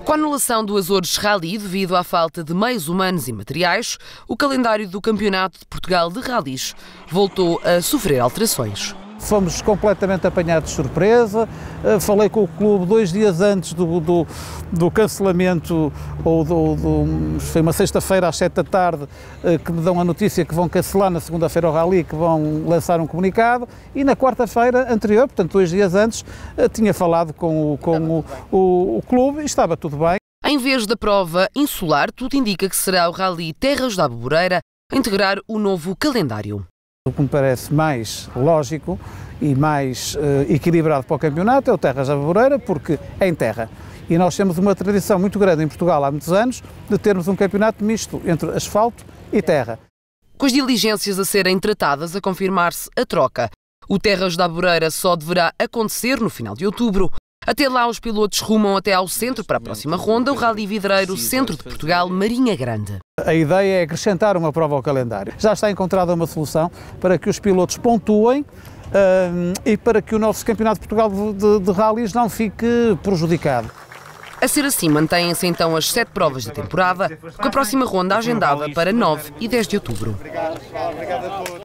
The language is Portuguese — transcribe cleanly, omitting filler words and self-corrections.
Com a anulação do Açores Rally devido à falta de meios humanos e materiais, o calendário do Campeonato de Portugal de Rallys voltou a sofrer alterações. Fomos completamente apanhados de surpresa. Falei com o clube 2 dias antes do cancelamento, foi uma sexta-feira às 7 da tarde, que me dão a notícia que vão cancelar na segunda-feira o Rally, que vão lançar um comunicado, e na quarta-feira anterior, portanto 2 dias antes, tinha falado com o clube e estava tudo bem. Em vez da prova insular, tudo indica que será o Rally Terras da Aboboreira a integrar o novo calendário. O que me parece mais lógico e mais equilibrado para o campeonato é o Terras da Aboboreira, porque é em terra. E nós temos uma tradição muito grande em Portugal há muitos anos de termos um campeonato misto entre asfalto e terra. Com as diligências a serem tratadas, a confirmar-se a troca. O Terras da Aboboreira só deverá acontecer no final de outubro. Até lá, os pilotos rumam até ao centro para a próxima ronda, o Rally Vidreiro Centro de Portugal Marinha Grande. A ideia é acrescentar uma prova ao calendário. Já está encontrada uma solução para que os pilotos pontuem e para que o nosso Campeonato de Portugal de Rallys não fique prejudicado. A ser assim, mantêm-se então as 7 provas da temporada, com a próxima ronda agendada para 9 e 10 de outubro.